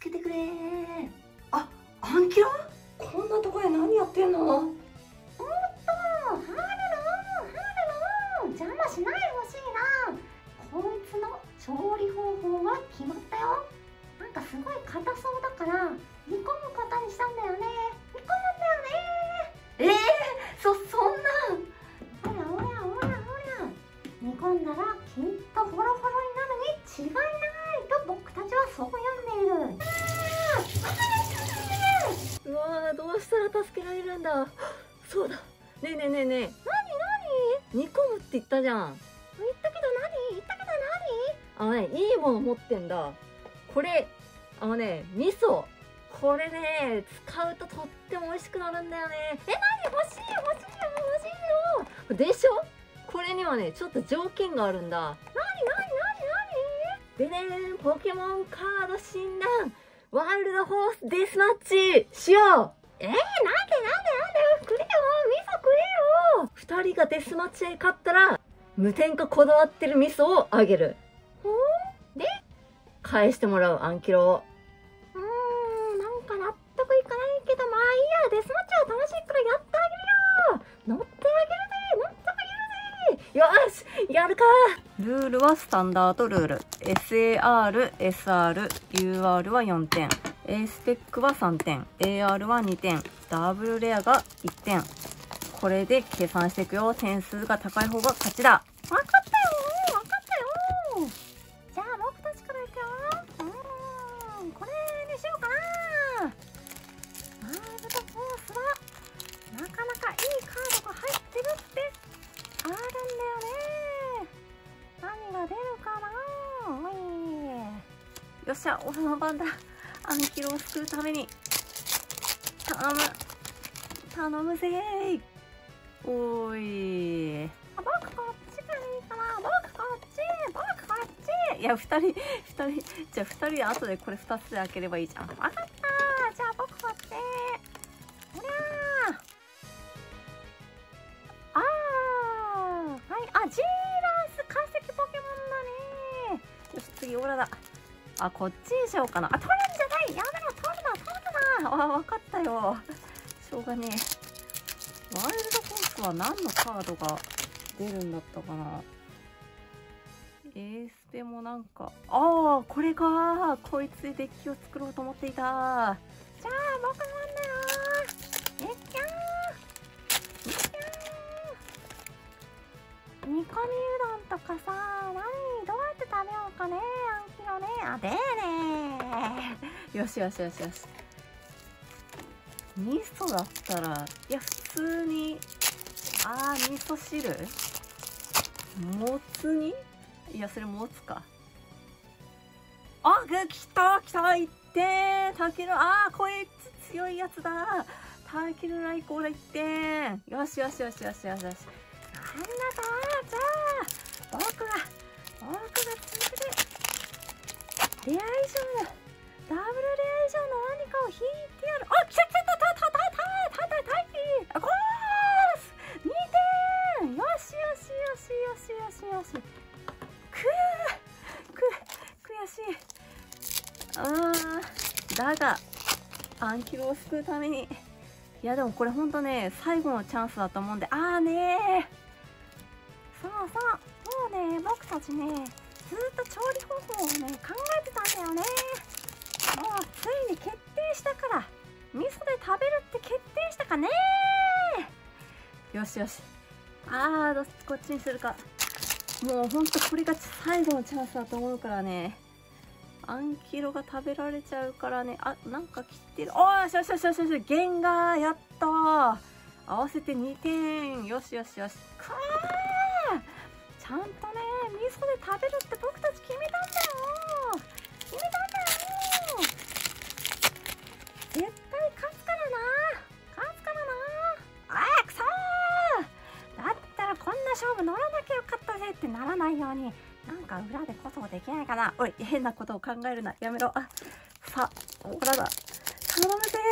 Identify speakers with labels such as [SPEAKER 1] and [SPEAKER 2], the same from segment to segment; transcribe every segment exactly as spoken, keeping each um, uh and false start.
[SPEAKER 1] 助けてくれー。あ、アンキロ、こんなとこで何やってんの？おっと、ハルルン、ハルルン、邪魔しないでほしいな。こいつの調理方法は決まったよ。なんかすごい硬そうだから煮込むことにしたんだよね。煮込むんだよね。えー、そ、そんな。ほらほらほらほら。煮込んだらきっとホロホロになるに違いないと僕たちはそう読んでいる。うわー、どうしたら助けられるんだ。そうだ。ねえねえねえねえ。なになに？煮込むって言ったじゃん。言ったけど何？言ったけど何？あのね、いいもの持ってんだ。これ、あのね、味噌。これね、使うととっても美味しくなるんだよね。え、なに？欲しい欲しいよ欲しいよ。でしょ？これにはね、ちょっと条件があるんだ。なになになになに？でねー、ポケモンカード診断。ワールドホースデスマッチしよう。えー、なんでなんでなんで？くれよ、味噌くれよ。二人がデスマッチで勝ったら、無添加こだわってる味噌をあげる。ほー？で返してもらう、アンキロを。うーん、なんか納得いかないけど、まあいいや、デスマッチは楽しいからやってあげるよ。乗ってあげるぜ、乗ってあげるぜ。よし、やるか。ルールはスタンダードルール。エスエーアール、エスアール、ユーアール はよんてん。A スペックはさんてん。エーアール はにてん。ダブルレアがいってん。これで計算していくよ。点数が高い方が勝ちだ。わかったよー、わかったよー。じゃあ僕たちからいくよ。うーん、これにしようかな。ワールドフォースはなかなかいいカードが入ってるってあるんだよね。何が出るかな。おい、よっしゃ、俺の番だ。アンキロを救うために頼む頼むぜー。おーい、僕こっちがいいかな。僕こっち、僕こっち。いや、二人、二人、じゃあ二人で後でこれ二つで開ければいいじゃん。わかったー。じゃあ僕こっち。ほりゃー。あー。はい。あ、ジーランス化石ポケモンだねー。よし、次、オラだ。あ、こっちにしようかな。あ、取るんじゃない。やめろ、取るな、取るな。あ、わかったよ。しょうがねえ。ワイルドフォースは何のカードが出るんだったかな。エースペもなんか、ああ、これか。こいつでデッキを作ろうと思っていた。じゃあ、僕なんだよ。えっきゃー。えっきゃー。煮込みうどんとかさ、何、どうやって食べようかね。アンキロね。あ、でーねー。よしよしよしよし。味噌だったら、いや、普通に、あー、味噌汁もつ煮、いや、それもつか。あ、来た来た、いってー。タケル、あー、こいつ強いやつだ。タケルライコーラいってー。よしよしよしよしよしよし。なんだと、じゃあ、僕が、僕が続けて、レア以上の、ダブルレア以上の何かを引いてやる。あ、来た来た来た、たたたたたたたた、コースにてん。よしよしよしよしよしよし。くーく悔しい。あー、だがアンキロを救うために、いやでもこれほんとね、最後のチャンスだと思うんで。あーねー、そうそう、もうね、僕たちね、ずっと調理方法をね、考えてたんだよね。もうついに決定したから、味噌で食べるって決定したかねー。よしよし。あー、どっちこっちにするか。もうほんとこれが最後のチャンスだと思うからね。アンキロが食べられちゃうからね。あ、なんか切ってる。おー、よしよしよしよしよし。ゲンガー、やったー。合わせてにてん。よしよしよし。くー、ちゃんとね、味噌で食べるって僕たち決めたんだよ。決めたんだよ。絶対勝つからな。勝つからな。あー、くそー。だったらこんな勝負乗らなきゃよかったぜってならないように、なんか裏でこそできないかな。おい、変なことを考えるな。やめろ。あ、さ、ほらだ。頼むぜ。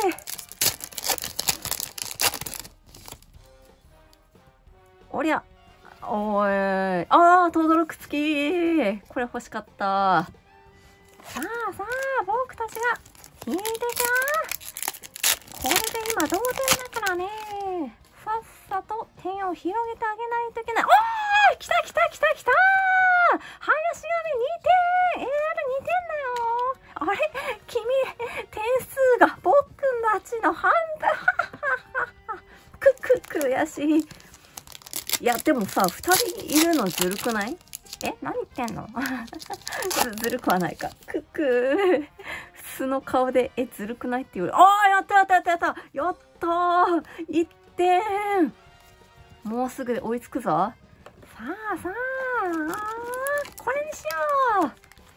[SPEAKER 1] おりゃ。おーい。あー、とどろく付き。これ欲しかった。さあさあ、僕たちがいいでしょ。これで今同点だからね。さっさと点を広げてあげないといけない。おーい、来た来た来た来たー。林上にてん。エーアールに 点だよ。あれ君、点数が僕たちの半分。くく悔しい。いや、でもさ、二人いるのずるくない？え、何言ってんの？ずるくはないか。くくー。普通の顔で、え、ずるくないって言う。ああ、やったやったやったやったやったー !いってん。もうすぐ追いつくぞ。さあさあ、これにしよ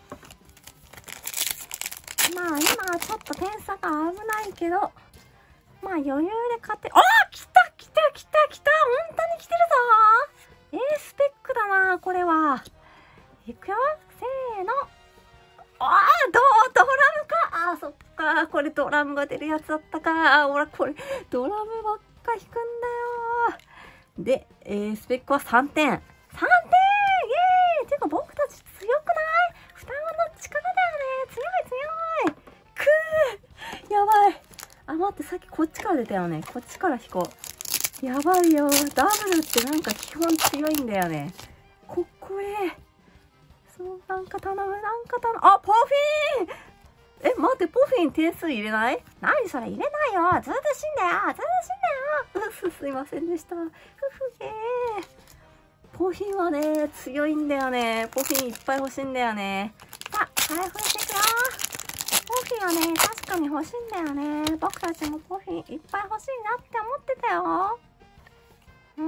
[SPEAKER 1] う。まあ今ちょっと点差が危ないけど、まあ余裕で勝て、ああ来た来た来た来た本当に来てるぞ。 A スペックだなこれは。いくよせーの。ああドドラムか。ああそっか、これドラムが出るやつだったか。あほらこれドラムばっか弾くんだよ。で、A スペックはさんてん。さんてんイエーイ。てか僕たち強くない？双子の力だよね。強い強い。くーやばい。あ、待って、さっきこっちから出たよね。こっちから引こう。やばいよ。ダブルってなんか基本強いんだよね。ここへ。そう、なんか頼む、なんか頼む。あ、ポフィン。え、待って、ポフィン点数入れない？何それ入れないよ。ずっと死んだよ。ずっと死んだよ。うふ、すいませんでした。ふふへー。ポフィンはね、強いんだよね。ポフィンいっぱい欲しいんだよね。さあ、開封していくよ。ポフィンはね、確かに欲しいんだよね。僕たちもポフィンいっぱい欲しいなって思ってたよ。うん。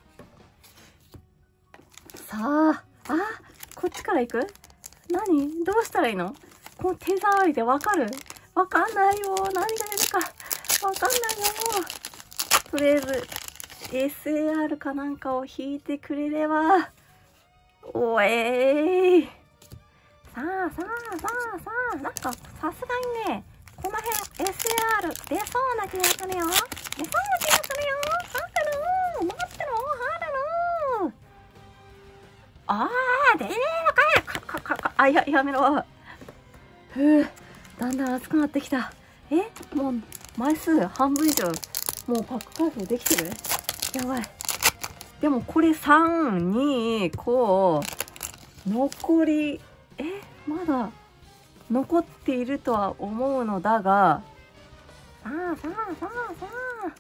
[SPEAKER 1] さあ、あ、こっちから行く？何？どうしたらいいの？この手触りでわかる？わかんないよ。何が出るかわかんないよ。とりあえず エスエーアール かなんかを引いてくれれば。おえーい。さあさあさあさあ、なんかさすがにね、この辺 エスエーアール 出そうな気がするよ。出そうな気がするよ。ハルルー待ってろハルルー。あー出ねえのかよ。かかかあ、ややめろ。ふう、だんだん暑くなってきた。え、もう枚数半分以上もうパック開封できてる？やばい。でもこれさん、に、こう残り、え、まだ残っているとは思うのだが、さあさあさあさあ、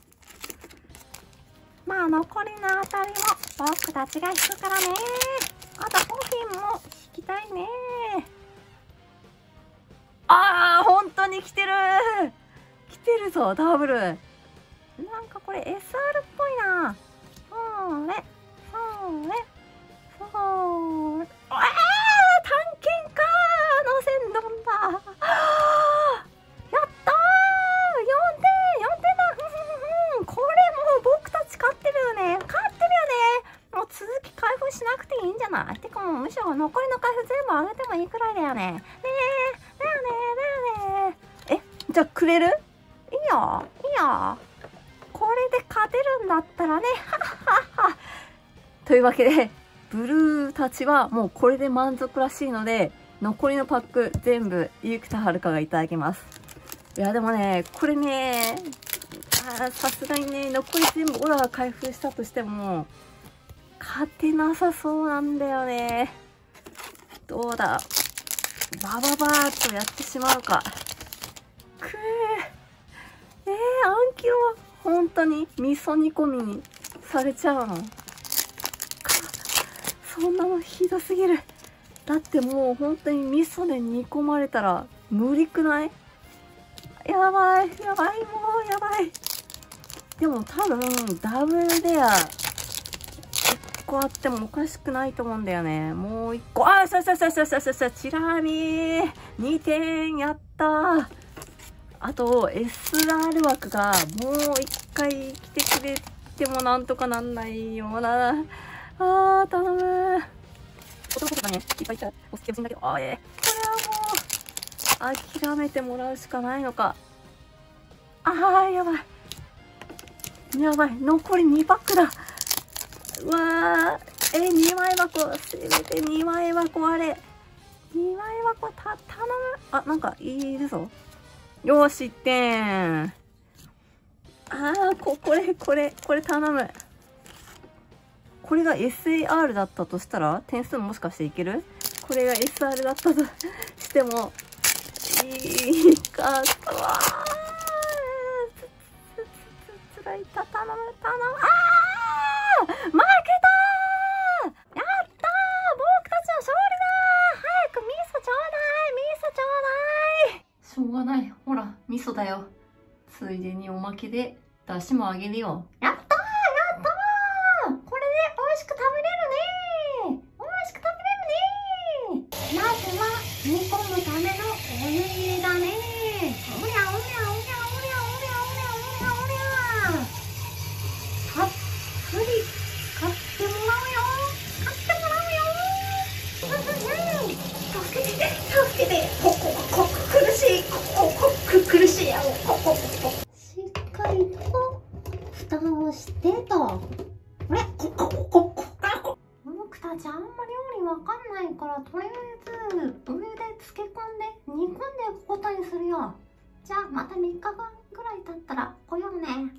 [SPEAKER 1] まあ残りのあたりも僕たちが引くからね。あとポフィンも引きたいね。ああ本当に来てる来てるぞダブル。なんかこれ エスアール っぽいな。それそれそれ、ああ探検家の線どんだ。やったーよんてんよんてんだ。ふんふんふん。これもう僕たち勝ってるよね。勝ってるよね。もう続き開封しなくていいんじゃない？てかもうむしろ残りの開封全部あげてもいいくらいだよね。ねえだよねだよね。え、じゃあくれる？いいよいいよ。これで勝てるんだったらね。はっはっは。というわけでブルーたちはもうこれで満足らしいので、残りのパック全部生田遥がいただきます。いやでもねこれね、さすがにね残り全部オラが開封したとしても勝てなさそうなんだよね。どうだ、バババーっとやってしまうか。くーえー、アンキロは本当に味噌煮込みにされちゃうの？そんなのひどすぎる。だってもう本当に味噌で煮込まれたら無理くない？やばいやばいもうやばい。でも多分ダブルレアいっこあってもおかしくないと思うんだよね。もういっこ、あーさささささささチラミーにてんやったー。あと エスアール 枠がもういっかい来てくれてもなんとかなんないような。あー頼む。男とかねいっぱいいたらお好き欲しいんだけど、あーえー、これはもう諦めてもらうしかないのか。あーやばいやばい、残りにパックだ。うわーえー、にまい箱せめてにまい箱あれ。 にまい箱た、頼む。あ、なんかいるぞ。よし、いってん。あー、こ、これ、これ、これ頼む。これが エスエーアール だったとしたら、点数もしかしていける？これが エスアール だったとしても、いいかったわー。つ、つ、つ、つらいた、頼む、頼む。あー！負けたー！やったー！僕たちの勝利だー！早く味噌ちょうだい！味噌ちょうだい！しょうがない。ほら、味噌だよ。ついでにおまけで、出汁もあげるよ。やったー！やったー！これで美味しく食べれるねー！美味しく食べれるねー！まずは、煮込むためのお湯入れだねー。おりゃおりゃおりゃおりゃおりゃおりゃおりゃおりゃ。たっぷり使ってもらうよ。使ってもらうよ。うんうんうん。助けて、助けて。ここ、ここ、苦しい。ここ、ここ、苦しいよ。ここ、ここ。しっかりと、蓋をしてと。あれ、ここ、ここ、ここ。僕たちあんま料理わかんないから、とりあえず、お湯で漬け込んで、煮込んでいくことにするよ。じゃあ、またみっかかんぐらい経ったら来ようね。